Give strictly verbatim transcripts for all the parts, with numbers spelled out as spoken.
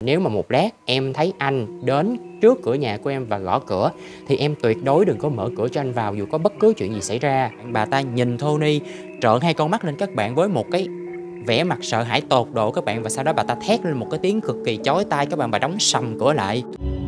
nếu mà một lát em thấy anh đến trước cửa nhà của em và gõ cửa thì em tuyệt đối đừng có mở cửa cho anh vào dù có bất cứ chuyện gì xảy ra. Bà ta nhìn Tony trợn hai con mắt lên các bạn với một cái vẻ mặt sợ hãi tột độ các bạn, và sau đó bà ta thét lên một cái tiếng cực kỳ chói tai các bạn, bà đóng sầm cửa lại.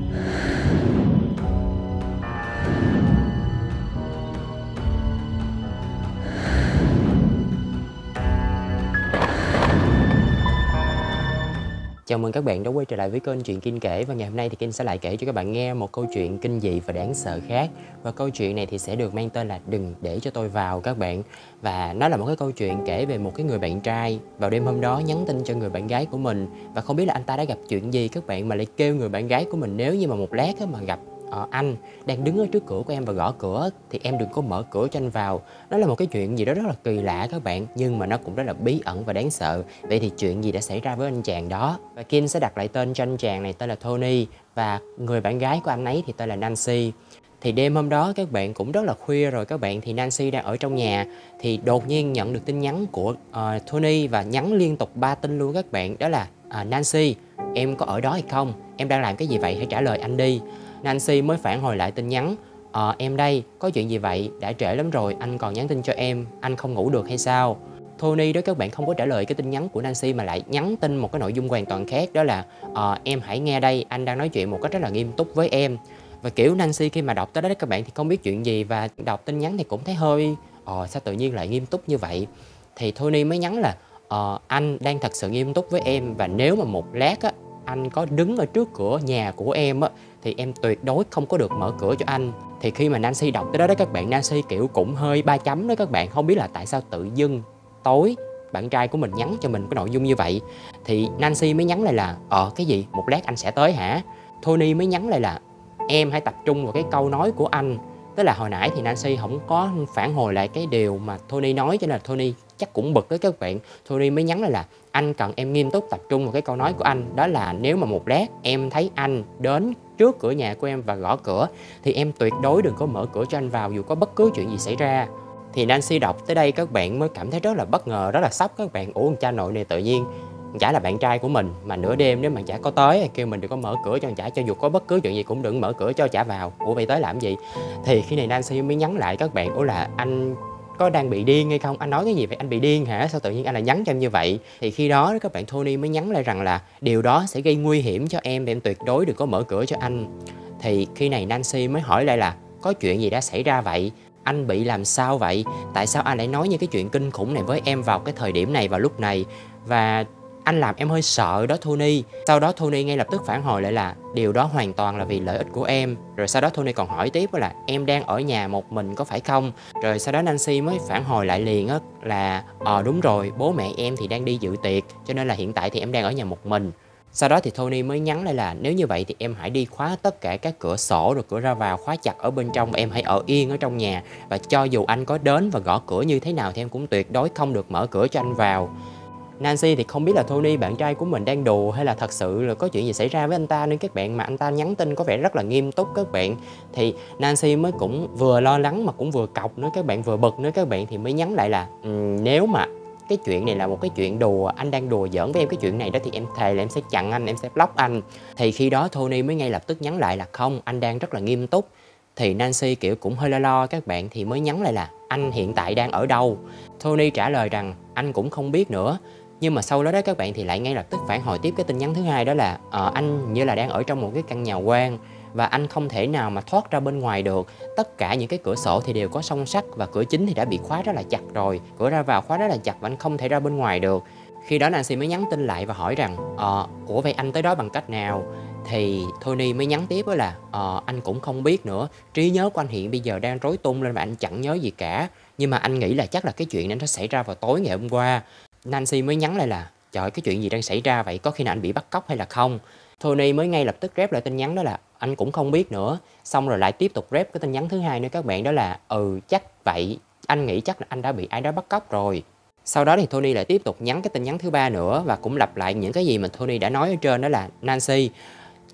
Chào mừng các bạn đã quay trở lại với kênh Chuyện Kinh kể, và ngày hôm nay thì Kinh sẽ lại kể cho các bạn nghe một câu chuyện kinh dị và đáng sợ khác. Và câu chuyện này thì sẽ được mang tên là Đừng Để Cho Tôi Vào các bạn. Và nó là một cái câu chuyện kể về một cái người bạn trai vào đêm hôm đó nhắn tin cho người bạn gái của mình, và không biết là anh ta đã gặp chuyện gì các bạn mà lại kêu người bạn gái của mình nếu như mà một lát mà gặp Ờ, anh đang đứng ở trước cửa của em và gõ cửa thì em đừng có mở cửa cho anh vào. Đó là một cái chuyện gì đó rất là kỳ lạ các bạn, nhưng mà nó cũng rất là bí ẩn và đáng sợ. Vậy thì chuyện gì đã xảy ra với anh chàng đó? Và Kim sẽ đặt lại tên cho anh chàng này tên là Tony, và người bạn gái của anh ấy thì tên là Nancy. Thì đêm hôm đó các bạn cũng rất là khuya rồi các bạn, thì Nancy đang ở trong nhà thì đột nhiên nhận được tin nhắn của uh, Tony, và nhắn liên tục ba tin luôn các bạn. Đó là uh, Nancy, em có ở đó hay không? Em đang làm cái gì vậy? Hãy trả lời anh đi. Nancy mới phản hồi lại tin nhắn: Ờ em đây, có chuyện gì vậy? Đã trễ lắm rồi, anh còn nhắn tin cho em, anh không ngủ được hay sao? Tony đó các bạn không có trả lời cái tin nhắn của Nancy mà lại nhắn tin một cái nội dung hoàn toàn khác. Đó là Ờ em hãy nghe đây, anh đang nói chuyện một cách rất là nghiêm túc với em. Và kiểu Nancy khi mà đọc tới đó các bạn thì không biết chuyện gì, và đọc tin nhắn thì cũng thấy hơi Ờ sao tự nhiên lại nghiêm túc như vậy. Thì Tony mới nhắn là Ờ anh đang thật sự nghiêm túc với em, và nếu mà một lát á anh có đứng ở trước cửa nhà của em á thì em tuyệt đối không có được mở cửa cho anh. Thì khi mà Nancy đọc tới đó đó các bạn, Nancy kiểu cũng hơi ba chấm đó các bạn, không biết là tại sao tự dưng tối bạn trai của mình nhắn cho mình cái nội dung như vậy. Thì Nancy mới nhắn lại là Ờ cái gì, một lát anh sẽ tới hả? Tony mới nhắn lại là em hãy tập trung vào cái câu nói của anh. Tức là hồi nãy thì Nancy không có phản hồi lại cái điều mà Tony nói, cho nên là Tony chắc cũng bực đấy các bạn. Tony mới nhắn lại là anh cần em nghiêm túc tập trung vào cái câu nói của anh. Đó là nếu mà một lát em thấy anh đến trước cửa nhà của em và gõ cửa thì em tuyệt đối đừng có mở cửa cho anh vào dù có bất cứ chuyện gì xảy ra. Thì Nancy đọc tới đây các bạn mới cảm thấy rất là bất ngờ, rất là sốc các bạn. Ủa, cha nội này tự nhiên chả là bạn trai của mình mà nửa đêm nếu mà chả có tới kêu mình đừng có mở cửa cho chả, cho dù có bất cứ chuyện gì cũng đừng mở cửa cho chả vào. Ủa vậy tới làm gì? Thì khi này Nancy mới nhắn lại các bạn: Ủa là anh có đang bị điên hay không? Anh nói cái gì vậy? Anh bị điên hả? Sao tự nhiên anh lại nhắn cho em như vậy? Thì khi đó các bạn, Tony mới nhắn lại rằng là điều đó sẽ gây nguy hiểm cho em và em tuyệt đối đừng có mở cửa cho anh. Thì khi này Nancy mới hỏi lại là có chuyện gì đã xảy ra vậy? Anh bị làm sao vậy? Tại sao anh lại nói những cái chuyện kinh khủng này với em vào cái thời điểm này, vào lúc này? Và anh làm em hơi sợ đó Tony. Sau đó Tony ngay lập tức phản hồi lại là điều đó hoàn toàn là vì lợi ích của em. Rồi sau đó Tony còn hỏi tiếp là em đang ở nhà một mình có phải không? Rồi sau đó Nancy mới phản hồi lại liền á là Ờ đúng rồi, bố mẹ em thì đang đi dự tiệc, cho nên là hiện tại thì em đang ở nhà một mình. Sau đó thì Tony mới nhắn lại là nếu như vậy thì em hãy đi khóa tất cả các cửa sổ rồi cửa ra vào, khóa chặt ở bên trong, và em hãy ở yên ở trong nhà. Và cho dù anh có đến và gõ cửa như thế nào thì em cũng tuyệt đối không được mở cửa cho anh vào. Nancy thì không biết là Tony bạn trai của mình đang đùa hay là thật sự là có chuyện gì xảy ra với anh ta nên các bạn, mà anh ta nhắn tin có vẻ rất là nghiêm túc các bạn. Thì Nancy mới cũng vừa lo lắng mà cũng vừa cọc nữa các bạn, vừa bực nữa các bạn, thì mới nhắn lại là um, nếu mà cái chuyện này là một cái chuyện đùa, anh đang đùa giỡn với em cái chuyện này đó thì em thề là em sẽ chặn anh, em sẽ block anh. Thì khi đó Tony mới ngay lập tức nhắn lại là không, anh đang rất là nghiêm túc. Thì Nancy kiểu cũng hơi lo lo các bạn, thì mới nhắn lại là anh hiện tại đang ở đâu? Tony trả lời rằng anh cũng không biết nữa. Nhưng mà sau đó đó các bạn thì lại ngay lập tức phản hồi tiếp cái tin nhắn thứ hai, đó là ờ, anh như là đang ở trong một cái căn nhà hoang và anh không thể nào mà thoát ra bên ngoài được. Tất cả những cái cửa sổ thì đều có song sắt và cửa chính thì đã bị khóa rất là chặt rồi, cửa ra vào khóa rất là chặt và anh không thể ra bên ngoài được. Khi đó Nancy mới nhắn tin lại và hỏi rằng ờ, ủa vậy anh tới đó bằng cách nào? Thì Tony mới nhắn tiếp đó là ờ, anh cũng không biết nữa, trí nhớ của anh hiện bây giờ đang rối tung lên và anh chẳng nhớ gì cả. Nhưng mà anh nghĩ là chắc là cái chuyện này nó xảy ra vào tối ngày hôm qua. Nancy mới nhắn lại là trời, cái chuyện gì đang xảy ra vậy, có khi nào anh bị bắt cóc hay là không? Tony mới ngay lập tức rep lại tin nhắn đó là anh cũng không biết nữa. Xong rồi lại tiếp tục rep cái tin nhắn thứ hai nữa các bạn, đó là ừ chắc vậy, anh nghĩ chắc là anh đã bị ai đó bắt cóc rồi. Sau đó thì Tony lại tiếp tục nhắn cái tin nhắn thứ ba nữa và cũng lặp lại những cái gì mà Tony đã nói ở trên, đó là Nancy,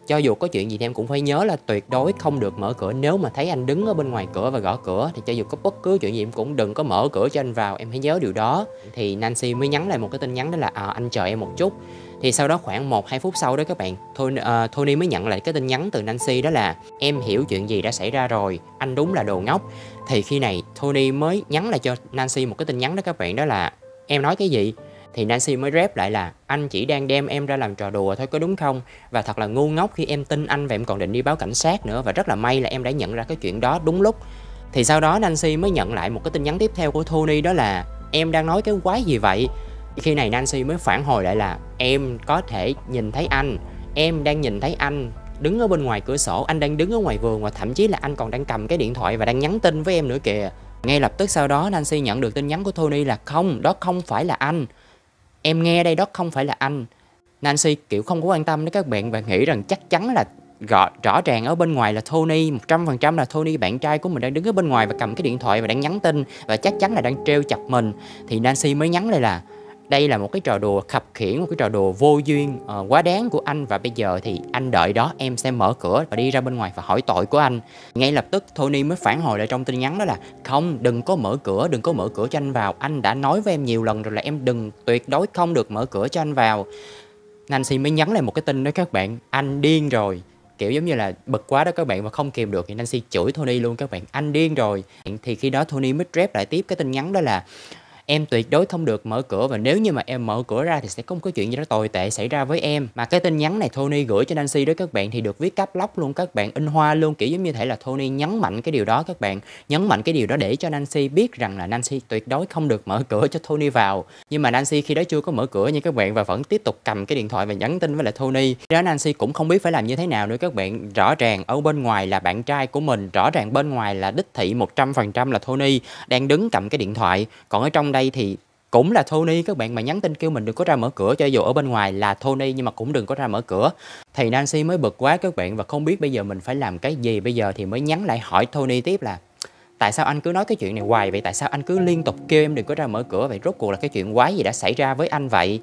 cho dù có chuyện gì thì em cũng phải nhớ là tuyệt đối không được mở cửa. Nếu mà thấy anh đứng ở bên ngoài cửa và gõ cửa thì cho dù có bất cứ chuyện gì em cũng đừng có mở cửa cho anh vào, em hãy nhớ điều đó. Thì Nancy mới nhắn lại một cái tin nhắn đó là à, anh chờ em một chút. Thì sau đó khoảng một hai phút sau đó các bạn, Tony, uh, Tony mới nhận lại cái tin nhắn từ Nancy đó là em hiểu chuyện gì đã xảy ra rồi, anh đúng là đồ ngốc. Thì khi này Tony mới nhắn lại cho Nancy một cái tin nhắn đó các bạn, đó là em nói cái gì? Thì Nancy mới rep lại là anh chỉ đang đem em ra làm trò đùa thôi có đúng không? Và thật là ngu ngốc khi em tin anh và em còn định đi báo cảnh sát nữa. Và rất là may là em đã nhận ra cái chuyện đó đúng lúc. Thì sau đó Nancy mới nhận lại một cái tin nhắn tiếp theo của Tony đó là em đang nói cái quái gì vậy? Khi này Nancy mới phản hồi lại là em có thể nhìn thấy anh, em đang nhìn thấy anh đứng ở bên ngoài cửa sổ, anh đang đứng ở ngoài vườn và thậm chí là anh còn đang cầm cái điện thoại và đang nhắn tin với em nữa kìa. Ngay lập tức sau đó Nancy nhận được tin nhắn của Tony là không, đó không phải là anh. Em nghe đây, đó không phải là anh. Nancy kiểu không có quan tâm đến các bạn và nghĩ rằng chắc chắn là rõ, rõ ràng ở bên ngoài là Tony, một trăm phần trăm là Tony bạn trai của mình đang đứng ở bên ngoài và cầm cái điện thoại và đang nhắn tin và chắc chắn là đang trêu chọc mình. Thì Nancy mới nhắn lại là đây là một cái trò đùa khập khiễng, một cái trò đùa vô duyên, uh, quá đáng của anh và bây giờ thì anh đợi đó, em sẽ mở cửa và đi ra bên ngoài và hỏi tội của anh. Ngay lập tức Tony mới phản hồi lại trong tin nhắn đó là không, đừng có mở cửa, đừng có mở cửa cho anh vào. Anh đã nói với em nhiều lần rồi là em đừng, tuyệt đối không được mở cửa cho anh vào. Nancy mới nhắn lại một cái tin đó các bạn, anh điên rồi. Kiểu giống như là bực quá đó các bạn và không kìm được thì Nancy chửi Tony luôn các bạn, anh điên rồi. Thì khi đó Tony mới rep lại tiếp cái tin nhắn đó là em tuyệt đối không được mở cửa và nếu như mà em mở cửa ra thì sẽ có một cái chuyện gì đó tồi tệ xảy ra với em. Mà cái tin nhắn này Tony gửi cho Nancy đó các bạn thì được viết cáp lóc luôn các bạn, in hoa luôn, kiểu giống như thể là Tony nhấn mạnh cái điều đó các bạn, nhấn mạnh cái điều đó để cho Nancy biết rằng là Nancy tuyệt đối không được mở cửa cho Tony vào. Nhưng mà Nancy khi đó chưa có mở cửa nha các bạn và vẫn tiếp tục cầm cái điện thoại và nhắn tin với lại Tony. Khi đó Nancy cũng không biết phải làm như thế nào nữa các bạn. Rõ ràng ở bên ngoài là bạn trai của mình, rõ ràng bên ngoài là đích thị một trăm phần trăm là Tony đang đứng cầm cái điện thoại, còn ở trong đây thì cũng là Tony các bạn mà nhắn tin kêu mình đừng có ra mở cửa, cho dù ở bên ngoài là Tony nhưng mà cũng đừng có ra mở cửa. Thì Nancy mới bực quá các bạn và không biết bây giờ mình phải làm cái gì. Bây giờ thì mới nhắn lại hỏi Tony tiếp là tại sao anh cứ nói cái chuyện này hoài vậy, tại sao anh cứ liên tục kêu em đừng có ra mở cửa vậy, rốt cuộc là cái chuyện quái gì đã xảy ra với anh vậy.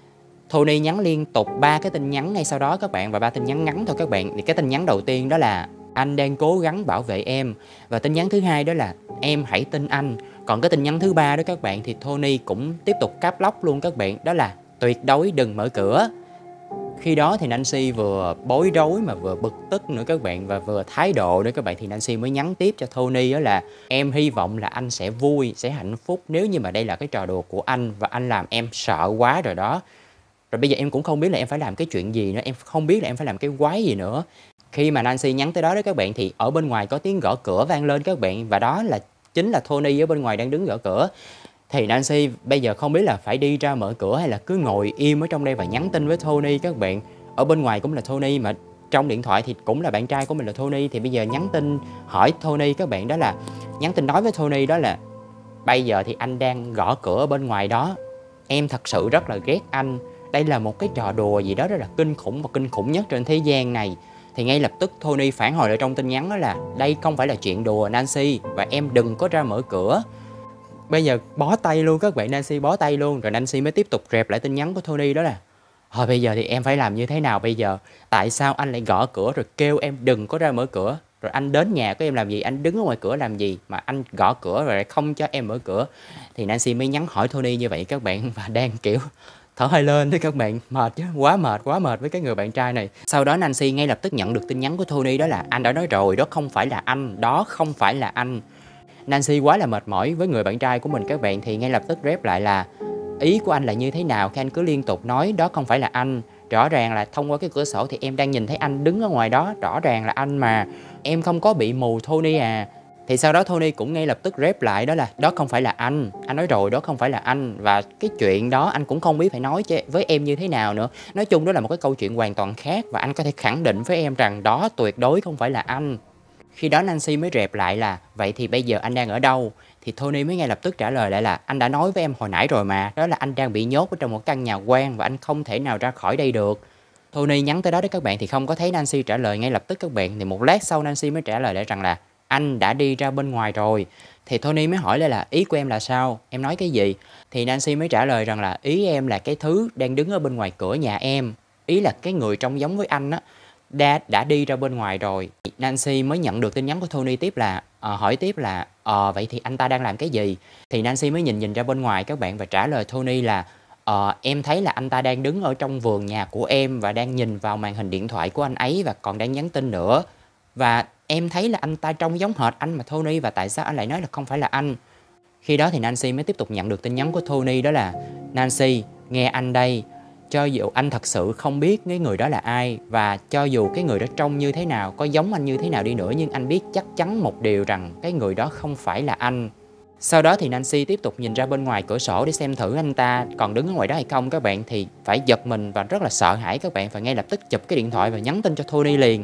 Tony nhắn liên tục ba cái tin nhắn ngay sau đó các bạn, và ba tin nhắn ngắn thôi các bạn. Thì cái tin nhắn đầu tiên đó là anh đang cố gắng bảo vệ em, và tin nhắn thứ hai đó là em hãy tin anh. Còn cái tin nhắn thứ ba đó các bạn thì Tony cũng tiếp tục cáp lóc luôn các bạn, đó là tuyệt đối đừng mở cửa. Khi đó thì Nancy vừa bối rối mà vừa bực tức nữa các bạn, và vừa thái độ nữa các bạn, thì Nancy mới nhắn tiếp cho Tony đó là em hy vọng là anh sẽ vui, sẽ hạnh phúc nếu như mà đây là cái trò đùa của anh và anh làm em sợ quá rồi đó. Rồi bây giờ em cũng không biết là em phải làm cái chuyện gì nữa, em không biết là em phải làm cái quái gì nữa. Khi mà Nancy nhắn tới đó đó các bạn thì ở bên ngoài có tiếng gõ cửa vang lên các bạn, và đó là chính là Tony ở bên ngoài đang đứng gõ cửa. Thì Nancy bây giờ không biết là phải đi ra mở cửa hay là cứ ngồi im ở trong đây và nhắn tin với Tony các bạn. Ở bên ngoài cũng là Tony mà trong điện thoại thì cũng là bạn trai của mình là Tony. Thì bây giờ nhắn tin hỏi Tony các bạn, đó là nhắn tin nói với Tony đó là bây giờ thì anh đang gõ cửa ở bên ngoài đó, em thật sự rất là ghét anh, đây là một cái trò đùa gì đó rất là kinh khủng và kinh khủng nhất trên thế gian này. Thì ngay lập tức Tony phản hồi lại trong tin nhắn đó là đây không phải là chuyện đùa Nancy, và em đừng có ra mở cửa. Bây giờ bó tay luôn các bạn, Nancy bó tay luôn. Rồi Nancy mới tiếp tục rep lại tin nhắn của Tony đó là thôi bây giờ thì em phải làm như thế nào bây giờ? Tại sao anh lại gõ cửa rồi kêu em đừng có ra mở cửa? Rồi anh đến nhà của em làm gì? Anh đứng ở ngoài cửa làm gì mà anh gõ cửa rồi lại không cho em mở cửa? Thì Nancy mới nhắn hỏi Tony như vậy các bạn, và đang kiểu thở hơi lên đấy các bạn, mệt chứ, quá mệt, quá mệt với cái người bạn trai này. Sau đó Nancy ngay lập tức nhận được tin nhắn của Tony đó là anh đã nói rồi, đó không phải là anh, đó không phải là anh. Nancy quá là mệt mỏi với người bạn trai của mình các bạn, thì ngay lập tức rep lại là ý của anh là như thế nào khi anh cứ liên tục nói đó không phải là anh. Rõ ràng là thông qua cái cửa sổ thì em đang nhìn thấy anh đứng ở ngoài đó, rõ ràng là anh mà, em không có bị mù Tony à. Thì sau đó Tony cũng ngay lập tức rep lại đó là đó không phải là anh, anh nói rồi đó không phải là anh, và cái chuyện đó anh cũng không biết phải nói với em như thế nào nữa. Nói chung đó là một cái câu chuyện hoàn toàn khác, và anh có thể khẳng định với em rằng đó tuyệt đối không phải là anh. Khi đó Nancy mới rep lại là vậy thì bây giờ anh đang ở đâu? Thì Tony mới ngay lập tức trả lời lại là anh đã nói với em hồi nãy rồi mà, đó là anh đang bị nhốt ở trong một căn nhà quan và anh không thể nào ra khỏi đây được. Tony nhắn tới đó đấy các bạn thì không có thấy Nancy trả lời ngay lập tức các bạn. Thì một lát sau Nancy mới trả lời lại rằng là anh đã đi ra bên ngoài rồi. Thì Tony mới hỏi lại là ý của em là sao? Em nói cái gì? Thì Nancy mới trả lời rằng là ý em là cái thứ đang đứng ở bên ngoài cửa nhà em. Ý là cái người trông giống với anh á. đã đã đi ra bên ngoài rồi. Nancy mới nhận được tin nhắn của Tony tiếp là ờ, hỏi tiếp là ờ vậy thì anh ta đang làm cái gì? Thì Nancy mới nhìn nhìn ra bên ngoài các bạn và trả lời Tony là ờ, em thấy là anh ta đang đứng ở trong vườn nhà của em và đang nhìn vào màn hình điện thoại của anh ấy và còn đang nhắn tin nữa. Và em thấy là anh ta trông giống hệt anh mà Tony, và tại sao anh lại nói là không phải là anh? Khi đó thì Nancy mới tiếp tục nhận được tin nhắn của Tony, đó là Nancy, nghe anh đây. Cho dù anh thật sự không biết cái người đó là ai, và cho dù cái người đó trông như thế nào, có giống anh như thế nào đi nữa, nhưng anh biết chắc chắn một điều rằng cái người đó không phải là anh. Sau đó thì Nancy tiếp tục nhìn ra bên ngoài cửa sổ để xem thử anh ta còn đứng ở ngoài đó hay không các bạn. Thì phải giật mình và rất là sợ hãi các bạn, và ngay lập tức chụp cái điện thoại và nhắn tin cho Tony liền.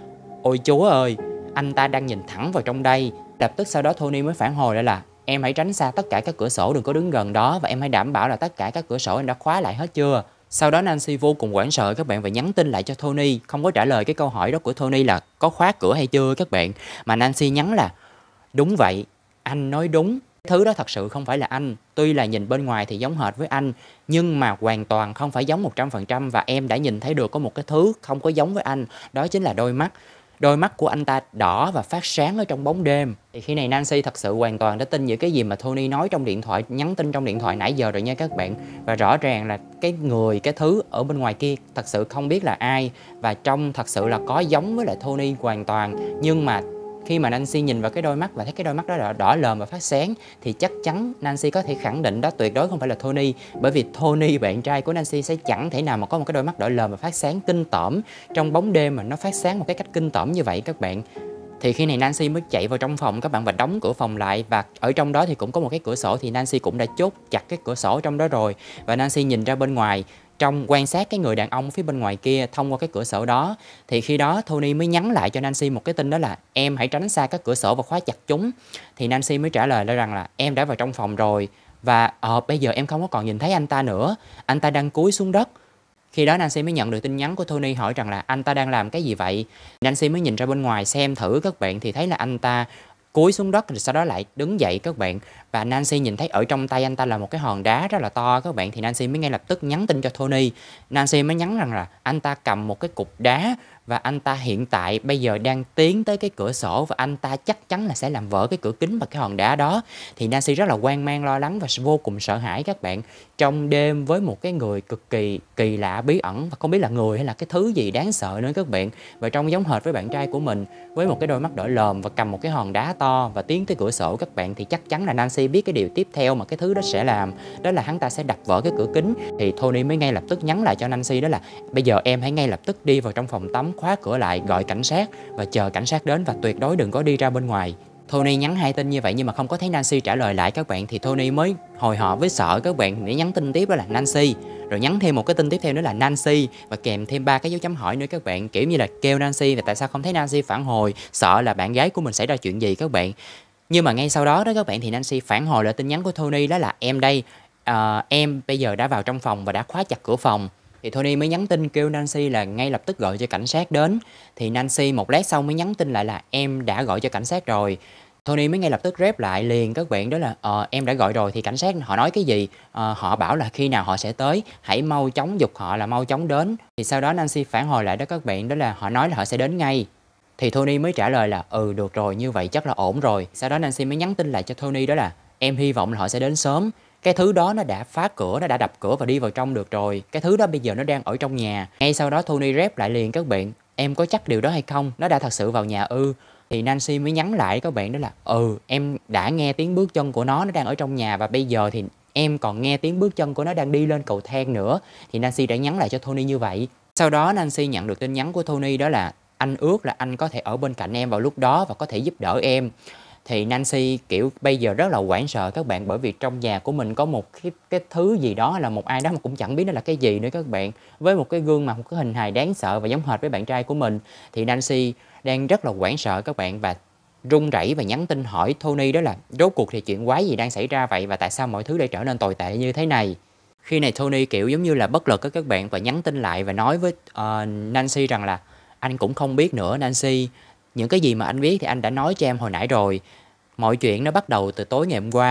Ôi Chúa ơi, anh ta đang nhìn thẳng vào trong đây. Lập tức sau đó Tony mới phản hồi lại là em hãy tránh xa tất cả các cửa sổ, đừng có đứng gần đó, và em hãy đảm bảo là tất cả các cửa sổ em đã khóa lại hết chưa. Sau đó Nancy vô cùng hoảng sợ các bạn và nhắn tin lại cho Tony, không có trả lời cái câu hỏi đó của Tony là có khóa cửa hay chưa các bạn, mà Nancy nhắn là đúng vậy, anh nói đúng. Thứ đó thật sự không phải là anh. Tuy là nhìn bên ngoài thì giống hệt với anh, nhưng mà hoàn toàn không phải giống một trăm phần trăm. Và em đã nhìn thấy được có một cái thứ không có giống với anh. Đó chính là đôi mắt. Đôi mắt của anh ta đỏ và phát sáng ở trong bóng đêm. Thì khi này Nancy thật sự hoàn toàn đã tin những cái gì mà Tony nói trong điện thoại, nhắn tin trong điện thoại nãy giờ rồi nha các bạn. Và rõ ràng là cái người, cái thứ ở bên ngoài kia thật sự không biết là ai, và trông thật sự là có giống với lại Tony hoàn toàn. Nhưng mà khi mà Nancy nhìn vào cái đôi mắt và thấy cái đôi mắt đó đỏ, đỏ lờm và phát sáng, thì chắc chắn Nancy có thể khẳng định đó tuyệt đối không phải là Tony. Bởi vì Tony, bạn trai của Nancy, sẽ chẳng thể nào mà có một cái đôi mắt đỏ lờm và phát sáng kinh tởm trong bóng đêm, mà nó phát sáng một cái cách kinh tởm như vậy các bạn. Thì khi này Nancy mới chạy vào trong phòng các bạn và đóng cửa phòng lại, và ở trong đó thì cũng có một cái cửa sổ, thì Nancy cũng đã chốt chặt cái cửa sổ trong đó rồi. Và Nancy nhìn ra bên ngoài, trong quan sát cái người đàn ông phía bên ngoài kia thông qua cái cửa sổ đó. Thì khi đó Tony mới nhắn lại cho Nancy một cái tin, đó là em hãy tránh xa các cửa sổ và khóa chặt chúng. Thì Nancy mới trả lời lại rằng là em đã vào trong phòng rồi, và ờ, bây giờ em không có còn nhìn thấy anh ta nữa, anh ta đang cúi xuống đất. Khi đó Nancy mới nhận được tin nhắn của Tony hỏi rằng là anh ta đang làm cái gì vậy. Nancy mới nhìn ra bên ngoài xem thử các bạn, thì thấy là anh ta cúi xuống đất rồi sau đó lại đứng dậy các bạn. Và Nancy nhìn thấy ở trong tay anh ta là một cái hòn đá rất là to các bạn. Thì Nancy mới ngay lập tức nhắn tin cho Tony. Nancy mới nhắn rằng là anh ta cầm một cái cục đá, và anh ta hiện tại bây giờ đang tiến tới cái cửa sổ, và anh ta chắc chắn là sẽ làm vỡ cái cửa kính bằng cái hòn đá đó. Thì Nancy rất là hoang mang, lo lắng và vô cùng sợ hãi các bạn. Trong đêm với một cái người cực kỳ kỳ lạ, bí ẩn, và không biết là người hay là cái thứ gì đáng sợ nữa các bạn. Và trông giống hệt với bạn trai của mình, với một cái đôi mắt đỏ lòm và cầm một cái hòn đá to và tiến tới cửa sổ các bạn. Thì chắc chắn là Nancy biết cái điều tiếp theo mà cái thứ đó sẽ làm, đó là hắn ta sẽ đập vỡ cái cửa kính. Thì Tony mới ngay lập tức nhắn lại cho Nancy, đó là bây giờ em hãy ngay lập tức đi vào trong phòng tắm, khóa cửa lại, gọi cảnh sát và chờ cảnh sát đến, và tuyệt đối đừng có đi ra bên ngoài. Tony nhắn hai tin như vậy nhưng mà không có thấy Nancy trả lời lại các bạn. Thì Tony mới hồi hộp với sợ các bạn, để nhắn tin tiếp, đó là Nancy, rồi nhắn thêm một cái tin tiếp theo nữa là Nancy, và kèm thêm ba cái dấu chấm hỏi nữa các bạn, kiểu như là kêu Nancy và tại sao không thấy Nancy phản hồi, sợ là bạn gái của mình xảy ra chuyện gì các bạn. Nhưng mà ngay sau đó đó các bạn, thì Nancy phản hồi lại tin nhắn của Tony, đó là em đây, à, em bây giờ đã vào trong phòng và đã khóa chặt cửa phòng. Thì Tony mới nhắn tin kêu Nancy là ngay lập tức gọi cho cảnh sát đến. Thì Nancy một lát sau mới nhắn tin lại là em đã gọi cho cảnh sát rồi. Tony mới ngay lập tức rep lại liền các bạn, đó là ờ, em đã gọi rồi. Thì cảnh sát họ nói cái gì? Ờ, họ bảo là khi nào họ sẽ tới, hãy mau chóng giục họ là mau chóng đến. Thì sau đó Nancy phản hồi lại đó các bạn, đó là họ nói là họ sẽ đến ngay. Thì Tony mới trả lời là ừ được rồi, như vậy chắc là ổn rồi. Sau đó Nancy mới nhắn tin lại cho Tony, đó là em hy vọng là họ sẽ đến sớm. Cái thứ đó nó đã phá cửa, nó đã đập cửa và đi vào trong được rồi. Cái thứ đó bây giờ nó đang ở trong nhà. Ngay sau đó Tony rep lại liền các bạn, em có chắc điều đó hay không? Nó đã thật sự vào nhà ư? Thì Nancy mới nhắn lại các bạn, đó là ừ em đã nghe tiếng bước chân của nó, nó đang ở trong nhà, và bây giờ thì em còn nghe tiếng bước chân của nó đang đi lên cầu thang nữa. Thì Nancy đã nhắn lại cho Tony như vậy. Sau đó Nancy nhận được tin nhắn của Tony, đó là anh ước là anh có thể ở bên cạnh em vào lúc đó và có thể giúp đỡ em. Thì Nancy kiểu bây giờ rất là hoảng sợ các bạn, bởi vì trong nhà của mình có một cái, cái thứ gì đó, là một ai đó mà cũng chẳng biết nó là cái gì nữa các bạn, với một cái gương mặt, một cái hình hài đáng sợ và giống hệt với bạn trai của mình. Thì Nancy đang rất là hoảng sợ các bạn, và run rẩy và nhắn tin hỏi Tony, đó là rốt cuộc thì chuyện quái gì đang xảy ra vậy, và tại sao mọi thứ lại trở nên tồi tệ như thế này. Khi này Tony kiểu giống như là bất lực các bạn, và nhắn tin lại và nói với uh, Nancy rằng là anh cũng không biết nữa Nancy, những cái gì mà anh biết thì anh đã nói cho em hồi nãy rồi. Mọi chuyện nó bắt đầu từ tối ngày hôm qua. Thì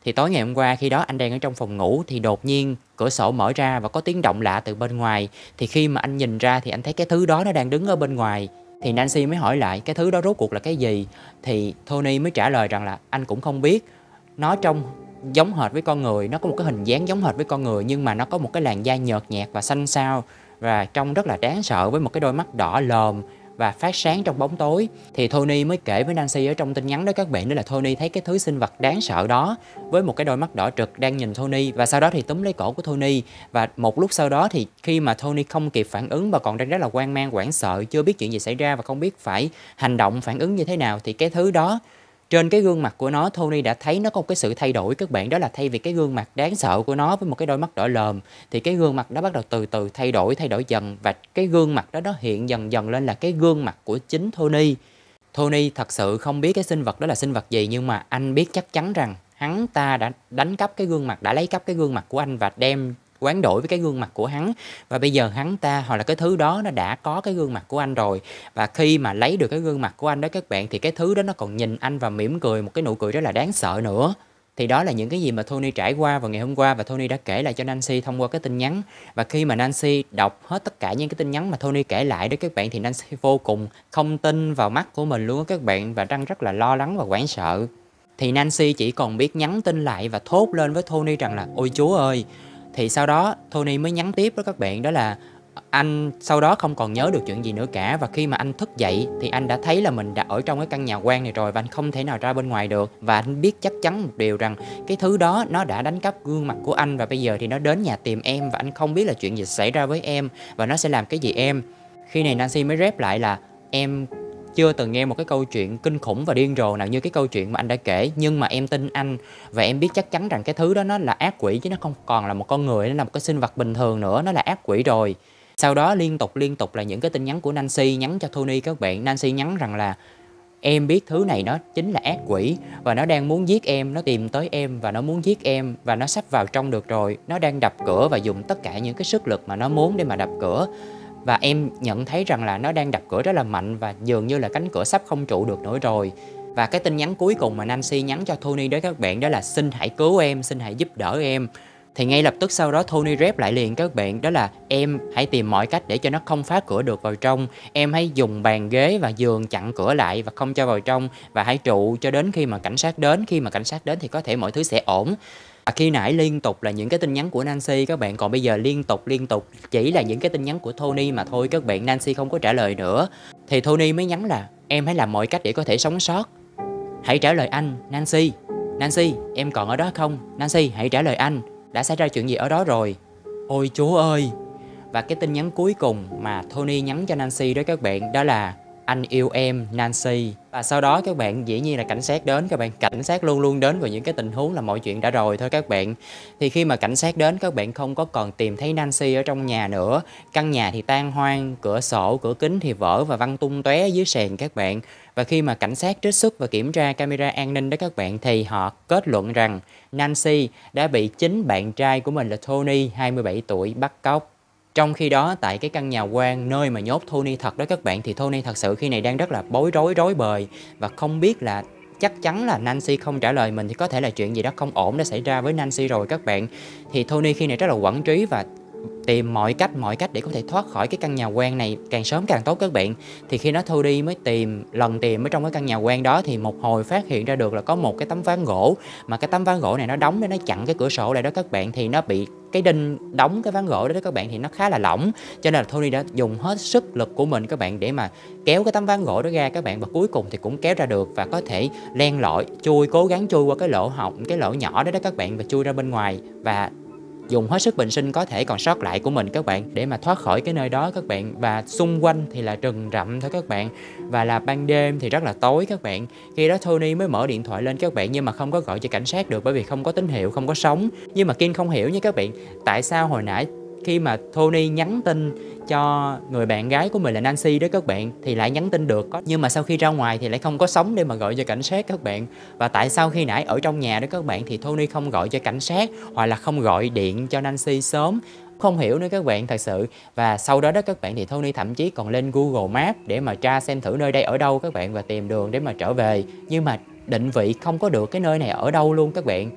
Thì tối ngày hôm qua khi đó anh đang ở trong phòng ngủ thì đột nhiên cửa sổ mở ra và có tiếng động lạ từ bên ngoài. Thì khi mà anh nhìn ra thì anh thấy cái thứ đó nó đang đứng ở bên ngoài. Thì Nancy mới hỏi lại cái thứ đó rốt cuộc là cái gì. Thì Tony mới trả lời rằng là anh cũng không biết. Nó trông giống hệt với con người, nó có một cái hình dáng giống hệt với con người, nhưng mà nó có một cái làn da nhợt nhạt và xanh xao, và trông rất là đáng sợ với một cái đôi mắt đỏ lòm và phát sáng trong bóng tối. Thì Tony mới kể với Nancy ở trong tin nhắn đó các bạn, đó là Tony thấy cái thứ sinh vật đáng sợ đó với một cái đôi mắt đỏ trực đang nhìn Tony, và sau đó thì túm lấy cổ của Tony. Và một lúc sau đó thì khi mà Tony không kịp phản ứng và còn đang rất là hoang mang hoảng sợ, chưa biết chuyện gì xảy ra và không biết phải hành động phản ứng như thế nào, thì cái thứ đó trên cái gương mặt của nó, Tony đã thấy nó có một cái sự thay đổi các bạn. Đó là thay vì cái gương mặt đáng sợ của nó với một cái đôi mắt đỏ lòm, thì cái gương mặt đó bắt đầu từ từ thay đổi, thay đổi dần. Và cái gương mặt đó nó hiện dần dần lên là cái gương mặt của chính Tony. Tony thật sự không biết cái sinh vật đó là sinh vật gì, nhưng mà anh biết chắc chắn rằng hắn ta đã đánh cắp cái gương mặt, đã lấy cắp cái gương mặt của anh và đem hoán đổi với cái gương mặt của hắn. Và bây giờ hắn ta hoặc là cái thứ đó nó đã có cái gương mặt của anh rồi. Và khi mà lấy được cái gương mặt của anh đó các bạn, thì cái thứ đó nó còn nhìn anh và mỉm cười một cái nụ cười rất là đáng sợ nữa. Thì đó là những cái gì mà Tony trải qua vào ngày hôm qua, và Tony đã kể lại cho Nancy thông qua cái tin nhắn. Và khi mà Nancy đọc hết tất cả những cái tin nhắn mà Tony kể lại đó các bạn, thì Nancy vô cùng không tin vào mắt của mình luôn đó các bạn, và đang rất là lo lắng và hoảng sợ. Thì Nancy chỉ còn biết nhắn tin lại và thốt lên với Tony rằng là ôi Chúa ơi. Thì sau đó Tony mới nhắn tiếp đó các bạn, đó là anh sau đó không còn nhớ được chuyện gì nữa cả. Và khi mà anh thức dậy thì anh đã thấy là mình đã ở trong cái căn nhà hoang này rồi, và anh không thể nào ra bên ngoài được. Và anh biết chắc chắn một điều rằng cái thứ đó nó đã đánh cắp gương mặt của anh, và bây giờ thì nó đến nhà tìm em, và anh không biết là chuyện gì xảy ra với em và nó sẽ làm cái gì em. Khi này Nancy mới rep lại là em chưa từng nghe một cái câu chuyện kinh khủng và điên rồ nào như cái câu chuyện mà anh đã kể, nhưng mà em tin anh, và em biết chắc chắn rằng cái thứ đó nó là ác quỷ chứ nó không còn là một con người, nó là một cái sinh vật bình thường nữa, nó là ác quỷ rồi. Sau đó liên tục liên tục là những cái tin nhắn của Nancy nhắn cho Tony các bạn. Nancy nhắn rằng là em biết thứ này nó chính là ác quỷ và nó đang muốn giết em, nó tìm tới em và nó muốn giết em, và nó sắp vào trong được rồi. Nó đang đập cửa và dùng tất cả những cái sức lực mà nó muốn để mà đập cửa. Và em nhận thấy rằng là nó đang đập cửa rất là mạnh và dường như là cánh cửa sắp không trụ được nữa rồi. Và cái tin nhắn cuối cùng mà Nancy nhắn cho Tony đó các bạn, đó là xin hãy cứu em, xin hãy giúp đỡ em. Thì ngay lập tức sau đó Tony rep lại liền các bạn, đó là em hãy tìm mọi cách để cho nó không phá cửa được vào trong. Em hãy dùng bàn ghế và giường chặn cửa lại và không cho vào trong, và hãy trụ cho đến khi mà cảnh sát đến. Khi mà cảnh sát đến thì có thể mọi thứ sẽ ổn. Và khi nãy liên tục là những cái tin nhắn của Nancy các bạn, còn bây giờ liên tục liên tục chỉ là những cái tin nhắn của Tony mà thôi các bạn. Nancy không có trả lời nữa. Thì Tony mới nhắn là em hãy làm mọi cách để có thể sống sót. Hãy trả lời anh, Nancy. Nancy, em còn ở đó không? Nancy, hãy trả lời anh. Đã xảy ra chuyện gì ở đó rồi? Ôi Chúa ơi! Và cái tin nhắn cuối cùng mà Tony nhắn cho Nancy đó các bạn, đó là anh yêu em, Nancy. Và sau đó các bạn, dĩ nhiên là cảnh sát đến các bạn. Cảnh sát luôn luôn đến vào những cái tình huống là mọi chuyện đã rồi thôi các bạn. Thì khi mà cảnh sát đến, các bạn không có còn tìm thấy Nancy ở trong nhà nữa. Căn nhà thì tan hoang, cửa sổ, cửa kính thì vỡ và văng tung tóe dưới sàn các bạn. Và khi mà cảnh sát trích xuất và kiểm tra camera an ninh đó các bạn, thì họ kết luận rằng Nancy đã bị chính bạn trai của mình là Tony, hai mươi bảy tuổi, bắt cóc. Trong khi đó tại cái căn nhà hoang nơi mà nhốt Tony thật đó các bạn, thì Tony thật sự khi này đang rất là bối rối rối bời và không biết là chắc chắn là Nancy không trả lời mình thì có thể là chuyện gì đó không ổn đã xảy ra với Nancy rồi các bạn. Thì Tony khi này rất là quẫn trí và tìm mọi cách mọi cách để có thể thoát khỏi cái căn nhà hoang này càng sớm càng tốt các bạn. Thì khi nó Tony mới tìm lần tìm ở trong cái căn nhà hoang đó, thì một hồi phát hiện ra được là có một cái tấm ván gỗ, mà cái tấm ván gỗ này nó đóng để nó chặn cái cửa sổ lại đó các bạn. Thì nó bị cái đinh đóng cái ván gỗ đó, đó các bạn, thì nó khá là lỏng, cho nên là Tony đã dùng hết sức lực của mình các bạn để mà kéo cái tấm ván gỗ đó ra các bạn, và cuối cùng thì cũng kéo ra được và có thể len lỏi chui cố gắng chui qua cái lỗ hổng, cái lỗ nhỏ đó đó các bạn, và chui ra bên ngoài và dùng hết sức bình sinh có thể còn sót lại của mình các bạn để mà thoát khỏi cái nơi đó các bạn. Và xung quanh thì là rừng rậm thôi các bạn, và là ban đêm thì rất là tối các bạn. Khi đó Tony mới mở điện thoại lên các bạn, nhưng mà không có gọi cho cảnh sát được bởi vì không có tín hiệu, không có sóng. Nhưng mà Kim không hiểu nha các bạn, tại sao hồi nãy khi mà Tony nhắn tin cho người bạn gái của mình là Nancy đó các bạn thì lại nhắn tin được, nhưng mà sau khi ra ngoài thì lại không có sóng để mà gọi cho cảnh sát các bạn. Và tại sao khi nãy ở trong nhà đó các bạn thì Tony không gọi cho cảnh sát hoặc là không gọi điện cho Nancy sớm, không hiểu nữa các bạn thật sự. Và sau đó đó các bạn thì Tony thậm chí còn lên Google Maps để mà tra xem thử nơi đây ở đâu các bạn và tìm đường để mà trở về, nhưng mà định vị không có được cái nơi này ở đâu luôn các bạn.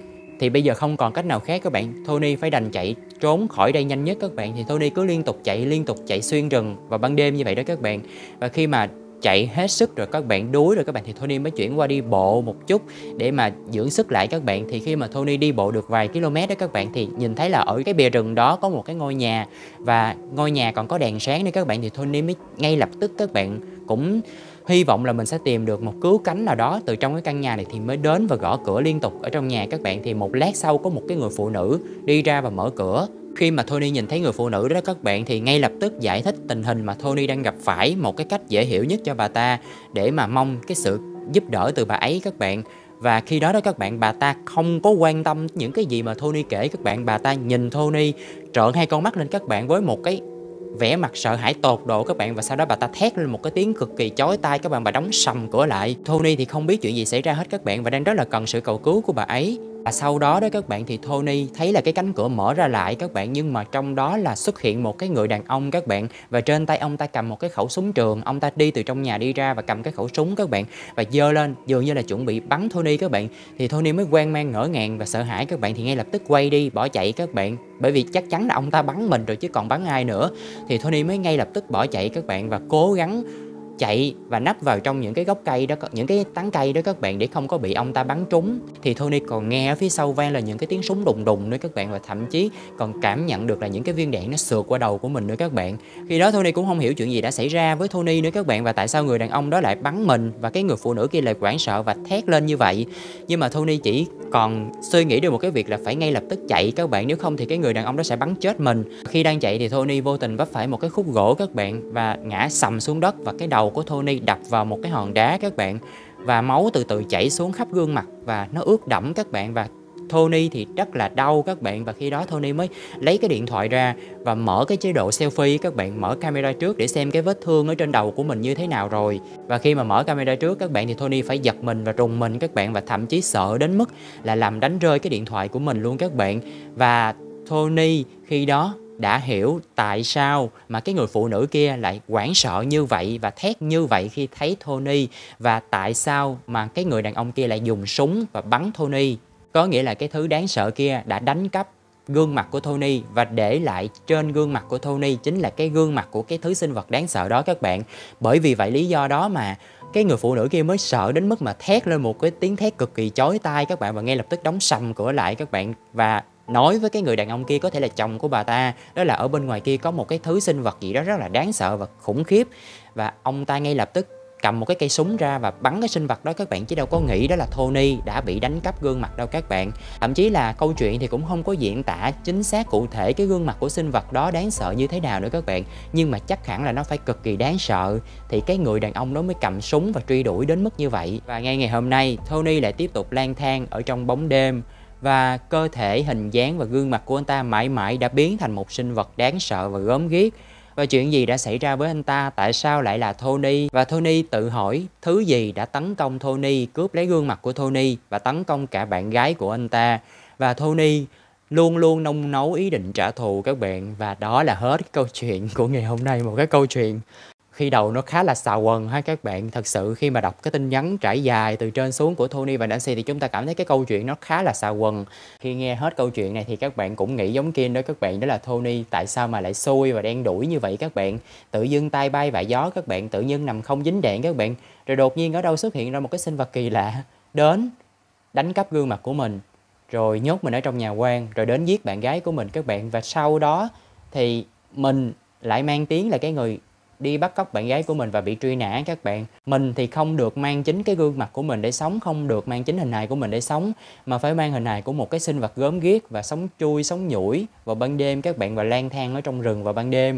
Thì bây giờ không còn cách nào khác các bạn, Tony phải đành chạy trốn khỏi đây nhanh nhất các bạn. Thì Tony cứ liên tục chạy, liên tục chạy xuyên rừng vào ban đêm như vậy đó các bạn. Và khi mà chạy hết sức rồi, các bạn đuối rồi các bạn, thì Tony mới chuyển qua đi bộ một chút để mà dưỡng sức lại các bạn. Thì khi mà Tony đi bộ được vài km đó các bạn, thì nhìn thấy là ở cái bìa rừng đó có một cái ngôi nhà, và ngôi nhà còn có đèn sáng nữa các bạn. Thì Tony mới ngay lập tức các bạn cũng hy vọng là mình sẽ tìm được một cứu cánh nào đó từ trong cái căn nhà này, thì mới đến và gõ cửa liên tục ở trong nhà các bạn. Thì một lát sau có một cái người phụ nữ đi ra và mở cửa. Khi mà Tony nhìn thấy người phụ nữ đó các bạn, thì ngay lập tức giải thích tình hình mà Tony đang gặp phải một cái cách dễ hiểu nhất cho bà ta, để mà mong cái sự giúp đỡ từ bà ấy các bạn. Và khi đó đó các bạn, bà ta không có quan tâm những cái gì mà Tony kể các bạn. Bà ta nhìn Tony trợn hai con mắt lên các bạn với một cái vẻ mặt sợ hãi tột độ các bạn. Và sau đó bà ta thét lên một cái tiếng cực kỳ chói tai các bạn, bà đóng sầm cửa lại. Tony thì không biết chuyện gì xảy ra hết các bạn, và đang rất là cần sự cầu cứu của bà ấy. Và sau đó đó các bạn, thì Tony thấy là cái cánh cửa mở ra lại các bạn, nhưng mà trong đó là xuất hiện một cái người đàn ông các bạn. Và trên tay ông ta cầm một cái khẩu súng trường. Ông ta đi từ trong nhà đi ra và cầm cái khẩu súng các bạn, và giơ lên dường như là chuẩn bị bắn Tony các bạn. Thì Tony mới hoang mang ngỡ ngàng và sợ hãi các bạn, thì ngay lập tức quay đi bỏ chạy các bạn, bởi vì chắc chắn là ông ta bắn mình rồi chứ còn bắn ai nữa. Thì Tony mới ngay lập tức bỏ chạy các bạn, và cố gắng chạy và nấp vào trong những cái gốc cây đó, những cái tán cây đó các bạn, để không có bị ông ta bắn trúng. Thì Tony còn nghe ở phía sau vang là những cái tiếng súng đùng đùng nữa các bạn, và thậm chí còn cảm nhận được là những cái viên đạn nó sượt qua đầu của mình nữa các bạn. Khi đó Tony cũng không hiểu chuyện gì đã xảy ra với Tony nữa các bạn, và tại sao người đàn ông đó lại bắn mình và cái người phụ nữ kia lại hoảng sợ và thét lên như vậy. Nhưng mà Tony chỉ còn suy nghĩ được một cái việc là phải ngay lập tức chạy các bạn, nếu không thì cái người đàn ông đó sẽ bắn chết mình. Khi đang chạy thì Tony vô tình vấp phải một cái khúc gỗ các bạn, và ngã sầm xuống đất, và cái đầu của Tony đập vào một cái hòn đá các bạn, và máu từ từ chảy xuống khắp gương mặt và nó ướt đẫm các bạn. Và Tony thì rất là đau các bạn, và khi đó Tony mới lấy cái điện thoại ra và mở cái chế độ selfie các bạn, mở camera trước để xem cái vết thương ở trên đầu của mình như thế nào rồi. Và khi mà mở camera trước các bạn, thì Tony phải giật mình và rùng mình các bạn, và thậm chí sợ đến mức là làm đánh rơi cái điện thoại của mình luôn các bạn. Và Tony khi đó đã hiểu tại sao mà cái người phụ nữ kia lại hoảng sợ như vậy và thét như vậy khi thấy Tony, và tại sao mà cái người đàn ông kia lại dùng súng và bắn Tony. Có nghĩa là cái thứ đáng sợ kia đã đánh cắp gương mặt của Tony, và để lại trên gương mặt của Tony chính là cái gương mặt của cái thứ sinh vật đáng sợ đó các bạn. Bởi vì vậy lý do đó mà cái người phụ nữ kia mới sợ đến mức mà thét lên một cái tiếng thét cực kỳ chói tai các bạn, và ngay lập tức đóng sầm cửa lại các bạn, và nói với cái người đàn ông kia, có thể là chồng của bà ta, đó là ở bên ngoài kia có một cái thứ sinh vật gì đó rất là đáng sợ và khủng khiếp. Và ông ta ngay lập tức cầm một cái cây súng ra và bắn cái sinh vật đó các bạn, chứ đâu có nghĩ đó là Tony đã bị đánh cắp gương mặt đâu các bạn. Thậm chí là câu chuyện thì cũng không có diễn tả chính xác cụ thể cái gương mặt của sinh vật đó đáng sợ như thế nào nữa các bạn, nhưng mà chắc hẳn là nó phải cực kỳ đáng sợ thì cái người đàn ông đó mới cầm súng và truy đuổi đến mức như vậy. Và ngay ngày hôm nay, Tony lại tiếp tục lang thang ở trong bóng đêm, và cơ thể, hình dáng và gương mặt của anh ta mãi mãi đã biến thành một sinh vật đáng sợ và gớm ghiếc. Và chuyện gì đã xảy ra với anh ta? Tại sao lại là Tony? Và Tony tự hỏi thứ gì đã tấn công Tony, cướp lấy gương mặt của Tony và tấn công cả bạn gái của anh ta. Và Tony luôn luôn nung nấu ý định trả thù các bạn. Và đó là hết cái câu chuyện của ngày hôm nay. Một cái câu chuyện khi đầu nó khá là xà quần ha các bạn. Thật sự khi mà đọc cái tin nhắn trải dài từ trên xuống của Tony và Nancy thì chúng ta cảm thấy cái câu chuyện nó khá là xà quần. Khi nghe hết câu chuyện này thì các bạn cũng nghĩ giống Kim đó các bạn, đó là Tony tại sao mà lại xui và đen đuổi như vậy các bạn. Tự dưng tay bay vạ gió các bạn, tự nhiên nằm không dính đạn các bạn, rồi đột nhiên ở đâu xuất hiện ra một cái sinh vật kỳ lạ đến đánh cắp gương mặt của mình, rồi nhốt mình ở trong nhà quan, rồi đến giết bạn gái của mình các bạn. Và sau đó thì mình lại mang tiếng là cái người đi bắt cóc bạn gái của mình và bị truy nã các bạn. Mình thì không được mang chính cái gương mặt của mình để sống, không được mang chính hình hài của mình để sống, mà phải mang hình hài của một cái sinh vật gớm ghiếc và sống chui, sống nhủi vào ban đêm các bạn, và lang thang ở trong rừng vào ban đêm.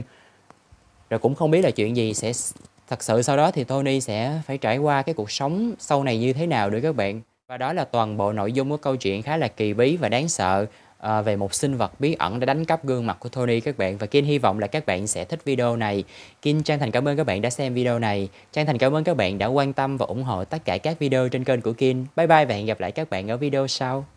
Rồi cũng không biết là chuyện gì sẽ thật sự sau đó thì Tony sẽ phải trải qua cái cuộc sống sau này như thế nào nữa các bạn. Và đó là toàn bộ nội dung của câu chuyện khá là kỳ bí và đáng sợ, À, về một sinh vật bí ẩn đã đánh cắp gương mặt của Tony các bạn. Và Kim hy vọng là các bạn sẽ thích video này. Kim chân thành cảm ơn các bạn đã xem video này. Chân thành cảm ơn các bạn đã quan tâm và ủng hộ tất cả các video trên kênh của Kim. Bye bye và hẹn gặp lại các bạn ở video sau.